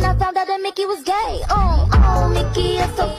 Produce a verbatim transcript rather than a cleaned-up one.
I found out that Mickey was gay. Oh, oh, Mickey is so